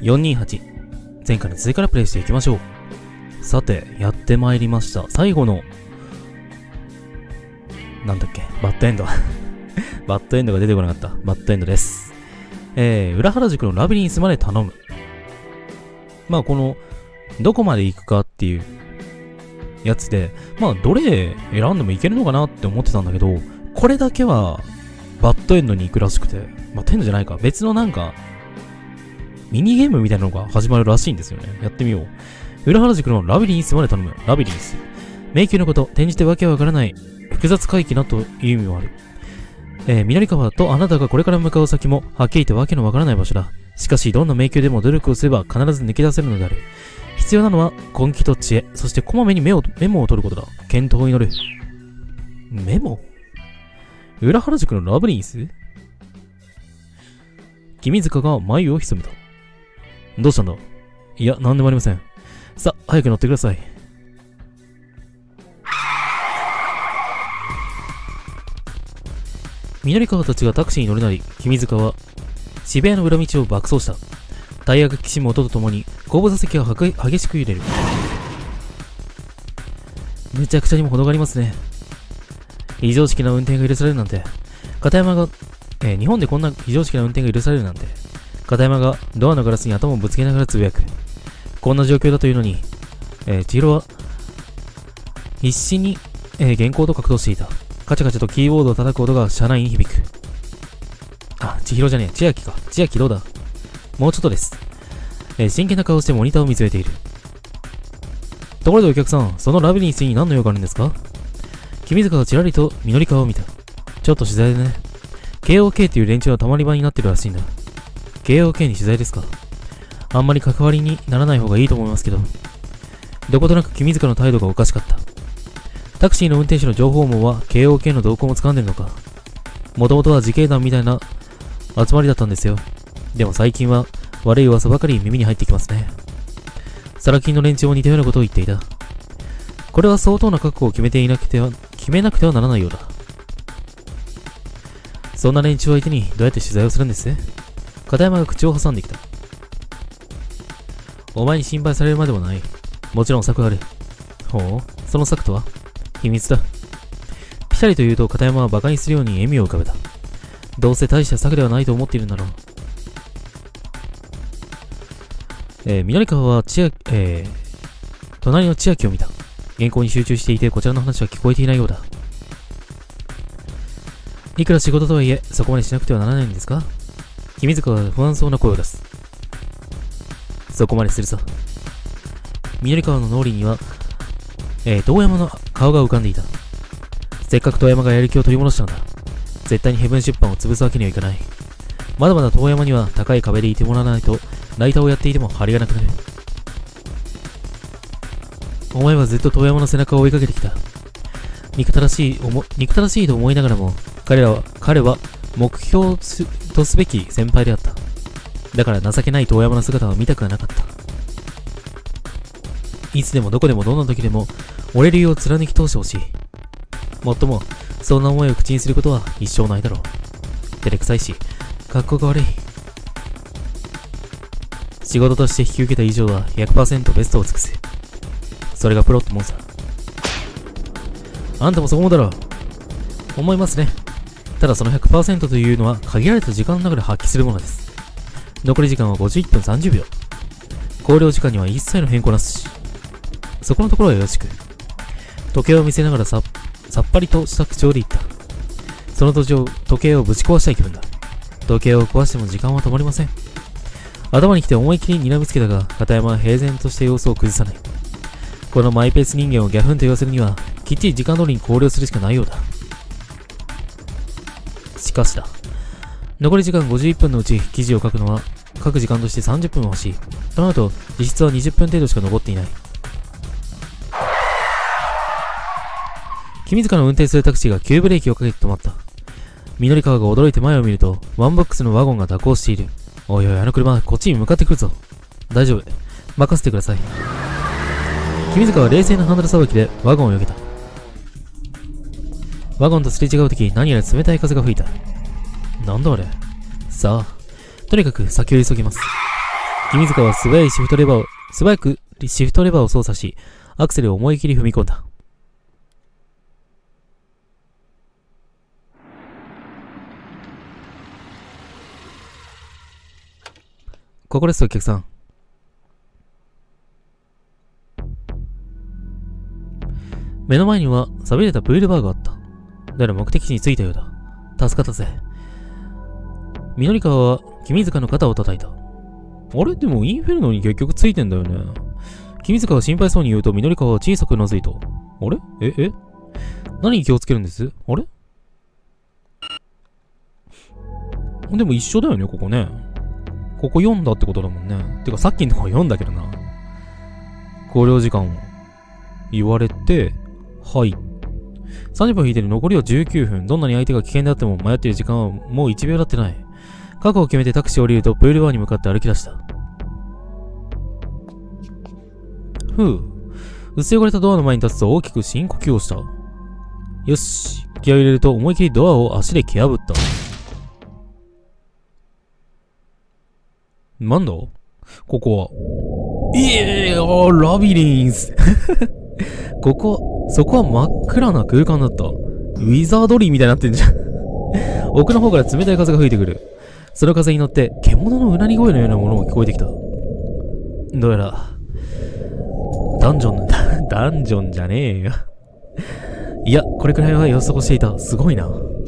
428。前回の続きからプレイしていきましょう。さて、やってまいりました。最後の、なんだっけ、バッドエンド。バッドエンドが出てこなかった。バッドエンドです。裏原宿のラビリンスまで頼む。まあ、この、どこまで行くかっていうやつで、まあ、どれ選んでもいけるのかなって思ってたんだけど、これだけは、バッドエンドに行くらしくて、バッドエンドじゃないか、別のなんか、ミニゲームみたいなのが始まるらしいんですよね。やってみよう。裏原宿のラビリンスまで頼む。ラビリンス。迷宮のこと、転じてわけわからない、複雑回帰なという意味もある。緑川とあなたがこれから向かう先も、はっきり言ってわけのわからない場所だ。しかし、どんな迷宮でも努力をすれば必ず抜け出せるのである。必要なのは、根気と知恵、そしてこまめにメモを取ることだ。健闘を祈る。メモ？裏原宿のラビリンス？君塚が眉を潜めた。どうしたんだ？いや、なんでもありません。さあ、早く乗ってください。緑川たちがタクシーに乗るなり、君塚は渋谷の裏道を爆走した。タイヤがきしむ音とともに後部座席が激しく揺れる。めちゃくちゃにも程がありますね。非常識な運転が許されるなんて。片山が、日本でこんな非常識な運転が許されるなんて。片山がドアのガラスに頭をぶつけながらつぶやく。こんな状況だというのに、千尋は必死に、原稿と格闘していた。カチャカチャとキーボードを叩く音が車内に響く。あ、千尋じゃねえ。千秋か。千秋どうだ？もうちょっとです。真剣な顔をしてモニターを見つめている。ところでお客さん、そのラビリンスに何の用があるんですか？君塚がちらりと緑川を見た。ちょっと取材でね。KOK っていう連中のたまり場になってるらしいんだ。KOK に取材ですか？あんまり関わりにならない方がいいと思いますけど。どことなく君塚の態度がおかしかった。タクシーの運転手の情報網は KOK の動向も掴んでるのか。もともとは自警団みたいな集まりだったんですよ。でも最近は悪い噂ばかり耳に入ってきますね。サラ金の連中も似たようなことを言っていた。これは相当な覚悟を決めなくてはならないようだ。そんな連中を相手にどうやって取材をするんです？片山が口を挟んできた。お前に心配されるまでもない。もちろん策がある。ほう、その策とは？秘密だ。ピシャリと言うと片山は馬鹿にするように笑みを浮かべた。どうせ大した策ではないと思っているんだろう。緑川は隣の千秋を見た。原稿に集中していてこちらの話は聞こえていないようだ。いくら仕事とはいえ、そこまでしなくてはならないんですか？君塚は不安そうな声を出す。そこまでするさ。緑川の脳裏には、遠山の顔が浮かんでいた。せっかく遠山がやる気を取り戻したんだ。絶対にヘブン出版を潰すわけにはいかない。まだまだ遠山には高い壁でいてもらわないと、ライターをやっていても張りがなくなる。お前はずっと遠山の背中を追いかけてきた。憎たらしいと思いながらも、彼は目標とすべき先輩であった。だから情けない遠山の姿は見たくはなかった。いつでもどこでもどんな時でも、俺流を貫き通してほしい。もっとも、そんな思いを口にすることは一生ないだろう。照れくさいし、格好が悪い。仕事として引き受けた以上は 100% ベストを尽くす。それがプロってもんさ。あんたもそこもだろう。思いますね。ただその 100% というのは限られた時間の中で発揮するものです。残り時間は51分30秒。考慮時間には一切の変更なし。そこのところはよろしく。時計を見せながらさっぱりとした口調で言った。その時計をぶち壊したい気分だ。時計を壊しても時間は止まりません。頭に来て思いっきり睨みつけたが、片山は平然とした様子を崩さない。このマイペース人間をギャフンと言わせるには、きっちり時間通りに考慮するしかないようだ。しかしだ。残り時間51分のうち記事を書くのは、各時間として30分は欲しい。となると、実質は20分程度しか残っていない。君塚の運転するタクシーが急ブレーキをかけて止まった。緑川が驚いて前を見ると、ワンボックスのワゴンが蛇行している。おいおい、あの車、こっちに向かってくるぞ。大丈夫。任せてください。君塚は冷静なハンドルさばきでワゴンを避けた。ワゴンとすれ違うとき、何やら冷たい風が吹いた。なんだあれ。さあ、とにかく先を急ぎます。 君塚は素早くシフトレバーを操作し、アクセルを思い切り踏み込んだ。ここです、お客さん。目の前には寂れたプールバーがあった。だから目的地に着いたようだ。助かったぜ。緑川は君塚の肩を叩いた。あれでもインフェルノに結局ついてんだよね。君塚が心配そうに言うと緑川は小さくうなずいた。あれ何に気をつけるんです？あれでも一緒だよね、ここね。ここ読んだってことだもんね。てかさっきのとこ読んだけどな。考慮時間を言われて、はい。30分引いてる。残りは19分。どんなに相手が危険であっても迷っている時間はもう1秒経ってない。覚悟を決めてタクシーを降りるとプールバーに向かって歩き出した。薄汚れたドアの前に立つと大きく深呼吸をした。よし。気合を入れると思い切りドアを足で蹴破った。なんだここは。ラビリンス。そこは真っ暗な空間だった。ウィザードリーみたいになってんじゃん。奥の方から冷たい風が吹いてくる。その風に乗って獣のうなり声のようなものも聞こえてきた。どうやら、ダンジョンじゃねえよ。いや、これくらいは予測していた。すごいな。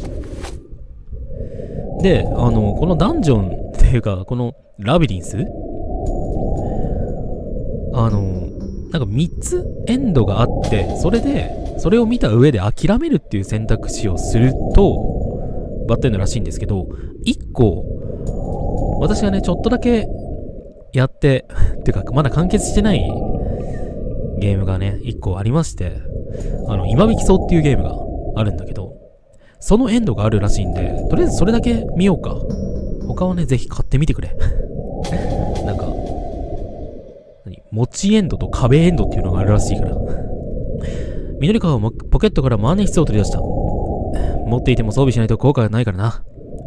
で、このダンジョンっていうか、このラビリンスなんか3つエンドがあって、それを見た上で諦めるっていう選択肢をすると、バッテンのらしいんですけど、1個、私がね、ちょっとだけやって、てか、まだ完結してないゲームがね、1個ありまして、今引きそうっていうゲームがあるんだけど、そのエンドがあるらしいんで、とりあえずそれだけ見ようか。他はね、ぜひ買ってみてくれ。なんか、持ちエンドと壁エンドっていうのがあるらしいから。緑川はポケットから万年筆を取り出した。持っていても装備しないと効果がないからな。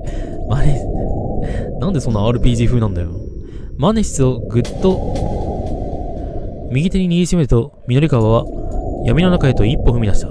なんでそんな RPG 風なんだよ。万年筆をぐっと右手に握りしめると、緑川は闇の中へと一歩踏み出した。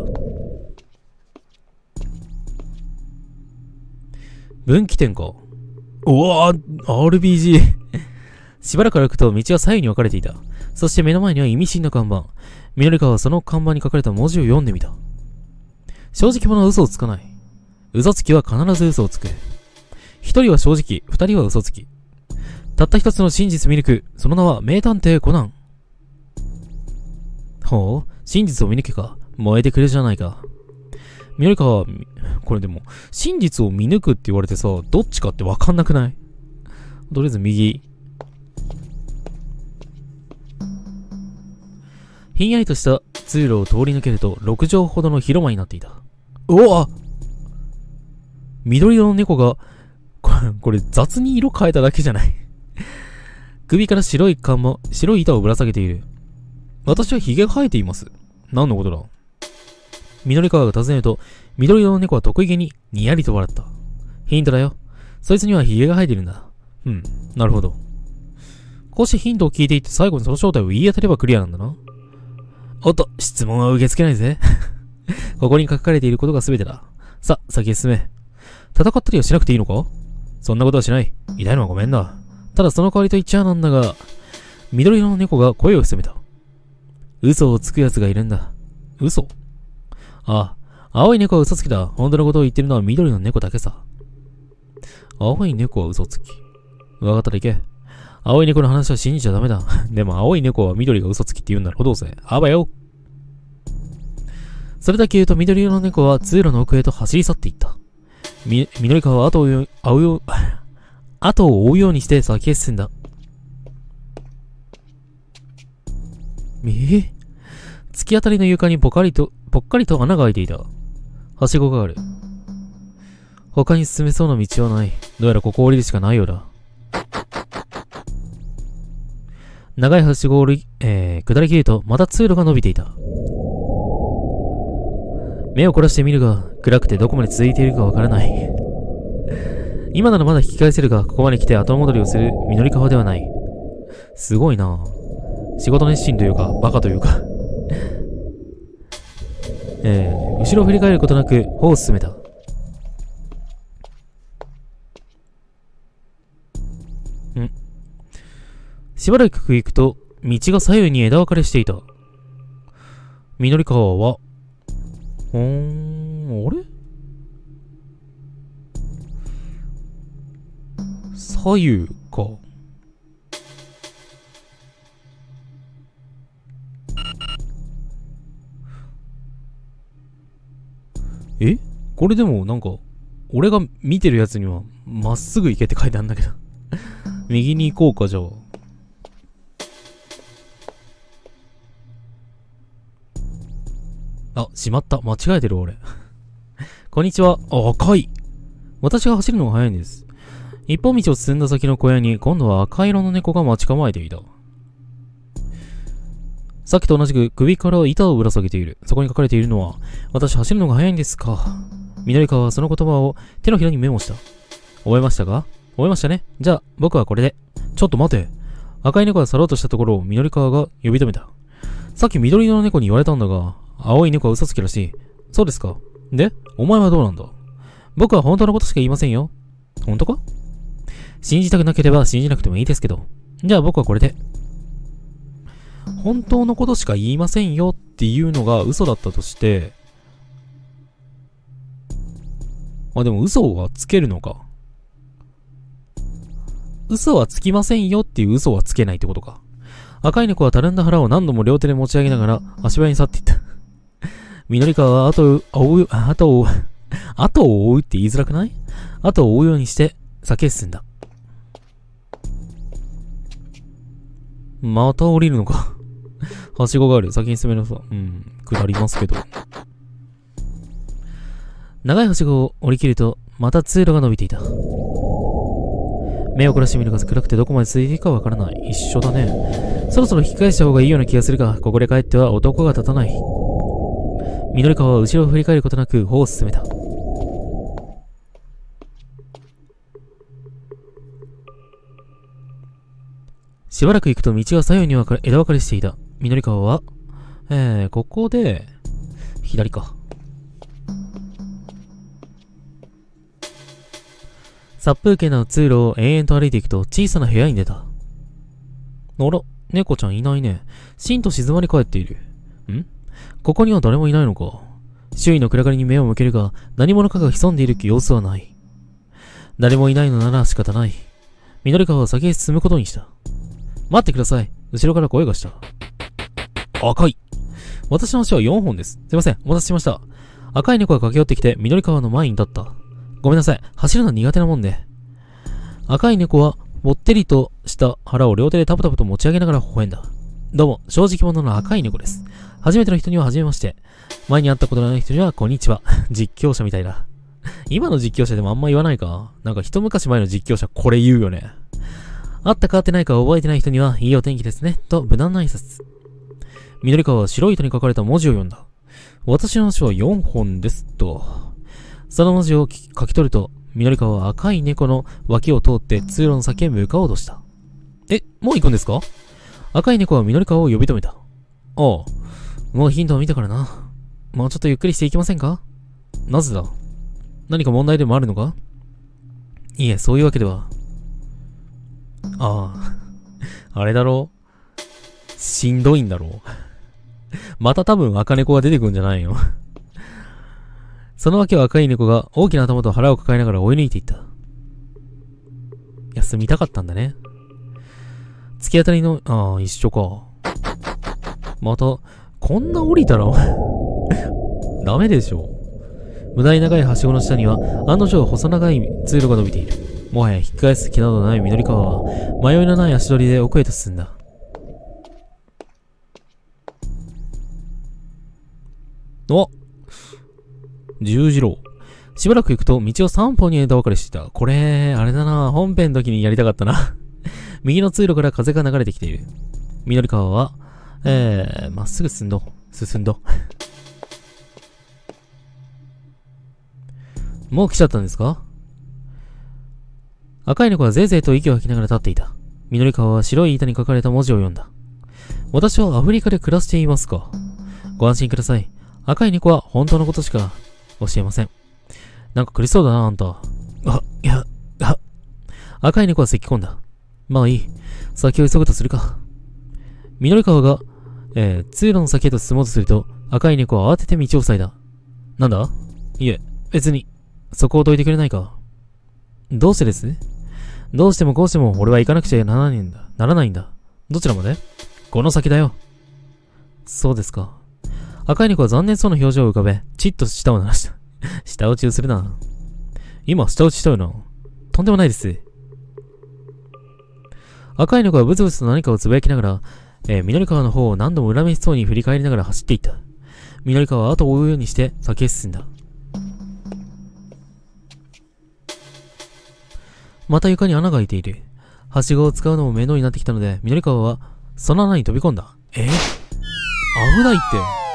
分岐点か。うわぁ、RPG。しばらく歩くと道は左右に分かれていた。そして目の前には意味深な看板。緑川はその看板に書かれた文字を読んでみた。正直者は嘘をつかない。嘘つきは必ず嘘をつく。一人は正直、二人は嘘つき。たった一つの真実見抜く。その名は名探偵コナン。ほう、真実を見抜けか。燃えてくれじゃないか。緑川は、これでも、真実を見抜くって言われてさ、どっちかってわかんなくない？とりあえず右。ひんやりとした通路を通り抜けると6畳ほどの広間になっていた。うわ！緑色の猫が、これ雑に色変えただけじゃない。首から白い板をぶら下げている。私は髭が生えています。何のことだ？緑川が尋ねると、緑色の猫は得意げににやりと笑った。ヒントだよ。そいつには髭が生えているんだ。なるほど。こうしてヒントを聞いていって最後にその正体を言い当てればクリアなんだな。おっと、質問は受け付けないぜ。ここに書かれていることが全てだ。さ、先へ進め。戦ったりはしなくていいのか？そんなことはしない。痛いのはごめんだ。ただその代わりと言っちゃなんだが、緑色の猫が声を潜めた。嘘をつく奴がいるんだ。嘘？ああ、青い猫は嘘つきだ。本当のことを言ってるのは緑の猫だけさ。青い猫は嘘つき。わかったら行け。青い猫の話は信じちゃダメだ。でも青い猫は緑が嘘つきって言うんならほどうせ。あばよ。それだけ言うと緑色の猫は通路の奥へと走り去っていった。緑川は後を追うようにして先へ進んだ。突き当たりの床にぽっかりと穴が開いていた。はしごがある。他に進めそうな道はない。どうやらここを降りるしかないようだ。長いはしごを下り切ると、また通路が伸びていた。目を凝らしてみるが、暗くてどこまで続いているかわからない。今ならまだ引き返せるが、ここまで来て後戻りをする緑川ではない。 すごいな。仕事熱心というか、バカというか。後ろを振り返ることなく、歩を進めた。しばらく行くと、道が左右に枝分かれしていた。緑川は、あれ左右か。これでもなんか、俺が見てるやつには、まっすぐ行けって書いてあるんだけど。右に行こうか、じゃあ。しまった。間違えてる、俺。こんにちは。赤い。私が走るのが早いんです。一本道を進んだ先の小屋に、今度は赤色の猫が待ち構えていた。さっきと同じく首から板をぶら下げている。そこに書かれているのは、私走るのが早いんですか。緑川はその言葉を手のひらにメモした。覚えましたか？覚えましたね。じゃあ、僕はこれで。ちょっと待て。赤い猫が去ろうとしたところを緑川が呼び止めた。さっき緑色の猫に言われたんだが、青い猫は嘘つきらしい。そうですか。で、お前はどうなんだ？僕は本当のことしか言いませんよ。本当か？信じたくなければ信じなくてもいいですけど。じゃあ僕はこれで。本当のことしか言いませんよっていうのが嘘だったとして、でも嘘はつけるのか。嘘はつきませんよっていう嘘はつけないってことか。赤い猫はたるんだ腹を何度も両手で持ち上げながら足早に去っていった。緑川は後を追うって言いづらくない？後を追うようにして先へ進んだ。また降りるのか。はしごがある。先に進めなさ。下りますけど。長いはしごを降り切ると、また通路が伸びていた。目を凝らしてみるが暗くてどこまで続いていくかわからない。一緒だね。そろそろ引き返した方がいいような気がするが、ここで帰っては男が立たない。緑川は後ろを振り返ることなく歩を進めた。しばらく行くと道が左右に枝分かれしていた。緑川は、ここで、左か。殺風景な通路を延々と歩いていくと小さな部屋に出た。あら、猫ちゃんいないね。しんと静まり返っている。ここには誰もいないのか。周囲の暗がりに目を向けるが、何者かが潜んでいる様子はない。誰もいないのなら仕方ない。緑川は先へ進むことにした。待ってください。後ろから声がした。赤い。私の足は4本です。すいません。お待たせしました。赤い猫が駆け寄ってきて緑川の前に立った。ごめんなさい。走るの苦手なもんで。赤い猫は、ぼってりとした腹を両手でタプタプと持ち上げながら微笑んだ。どうも、正直者の赤い猫です。初めての人には初めまして。前に会ったことのない人にはこんにちは。実況者みたいだ。今の実況者でもあんま言わないか？なんか一昔前の実況者これ言うよね。会ったか会ってないか覚えてない人にはいいお天気ですね。と無難な挨拶。緑川は白い糸に書かれた文字を読んだ。私の足は4本です。と。その文字を書き取ると、緑川は赤い猫の脇を通って通路の先へ向かおうとした。もう行くんですか？赤い猫は緑川を呼び止めた。もうヒントを見たからな。もうちょっとゆっくりしていきませんか？なぜだ？何か問題でもあるのか？いえ、そういうわけでは。あれだろう？しんどいんだろう。また多分赤猫が出てくるんじゃないよ。そのわけは赤い猫が大きな頭と腹を抱えながら追い抜いていった。休みたかったんだね。突き当たりの、一緒か。また、こんな降りたら、ダメでしょ。無駄に長いはしごの下には、案の定細長い通路が伸びている。もはや引き返す気などない緑川は、迷いのない足取りで奥へと進んだ。十字路。しばらく行くと道を3本に枝分かれしていた。これ、あれだな。本編の時にやりたかったな。右の通路から風が流れてきている。緑川は、まっすぐ進んど。もう来ちゃったんですか？赤い猫はぜいぜいと息を吐きながら立っていた。 緑川は白い板に書かれた文字を読んだ。私はアフリカで暮らしていますか。ご安心ください。赤い猫は本当のことしか教えません。なんか苦しそうだな、あんた。赤い猫は咳き込んだ。まあいい。先を急ぐとするか。緑川が、通路の先へと進もうとすると、赤い猫は慌てて道を塞いだ。なんだ？いえ、別に。そこをどいてくれないか。どうしてです？どうしてもこうしても俺は行かなくちゃならないんだ。どちらまで？この先だよ。そうですか。赤い猫は残念そうな表情を浮かべ、チッと舌を鳴らした。舌打ちをするな。今、舌打ちしたよな。とんでもないです。赤い猫はブツブツと何かをつぶやきながら、緑川の方を何度も恨めしそうに振り返りながら走っていった。緑川は後を追うようにして先へ進んだ。また床に穴が開いている。はしごを使うのも面倒になってきたので、緑川はその穴に飛び込んだ。危ないって。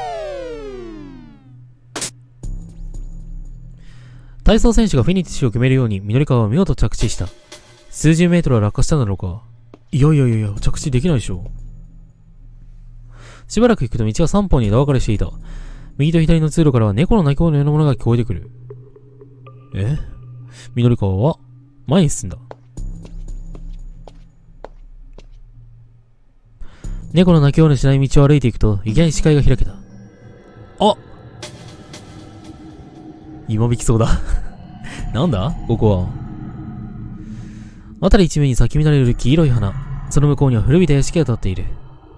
体操選手がフィニッシュを決めるように緑川は見事着地した。数十メートルは落下したんだろうか。いや、着地できないでしょ。しばらく行くと道は3本に枝分かれしていた。右と左の通路からは猫の鳴き声のようなものが聞こえてくる。緑川は前に進んだ。猫の鳴き声のしない道を歩いていくと、いきなり視界が開けた。今引きそうだ。なんだここは。辺り一面に咲き乱れる黄色い花。その向こうには古びた屋敷が建っている。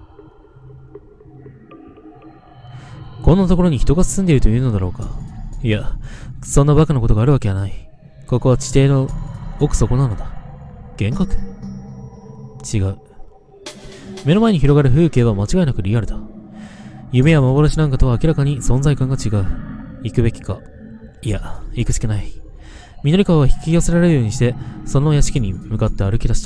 こんなところに人が住んでいるというのだろうか。いや、そんなバカなことがあるわけはない。ここは地底の奥底なのだ。幻覚？違う。目の前に広がる風景は間違いなくリアルだ。夢や幻なんかとは明らかに存在感が違う。行くべきか。いや、行くしかない。緑川は引き寄せられるようにして、その屋敷に向かって歩き出した。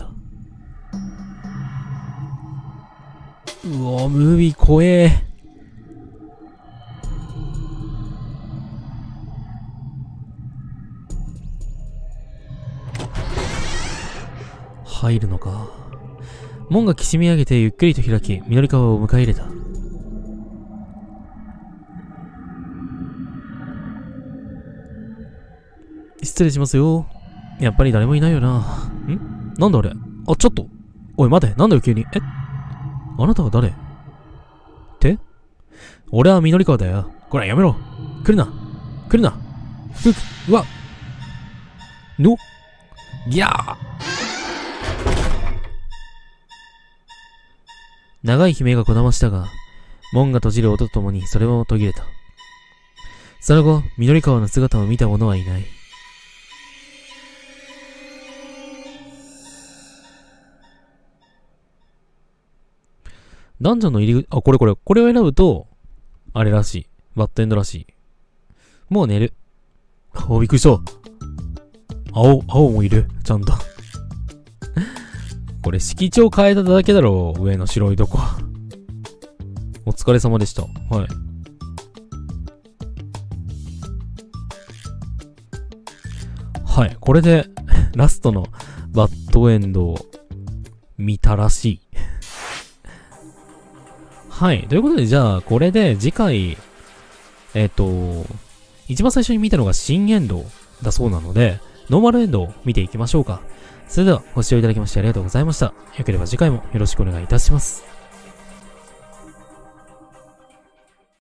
うわ、ムービー怖え。入るのか。門がきしみ上げてゆっくりと開き、緑川を迎え入れた。失礼しますよ。やっぱり誰もいないよな。なんだあれ。ちょっと。おい待て、なんだよ急に。あなたは誰って俺は緑川だよ。こらやめろ。来るな。うわギャー。長い悲鳴がこだましたが、門が閉じる音とともにそれも途切れた。その後、緑川の姿を見た者はいない。ダンジョンの入り口、これを選ぶと、あれらしい。バッドエンドらしい。もう寝る。びっくりした。青もいる。ちゃんと。これ色調変えただけだろう。上の白いとこ。お疲れ様でした。はい。はい。これで、ラストのバッドエンドを見たらしい。はい。ということで、じゃあ、これで次回、一番最初に見たのが新エンドだそうなので、ノーマルエンドを見ていきましょうか。それでは、ご視聴いただきましてありがとうございました。よければ次回もよろしくお願いいたします。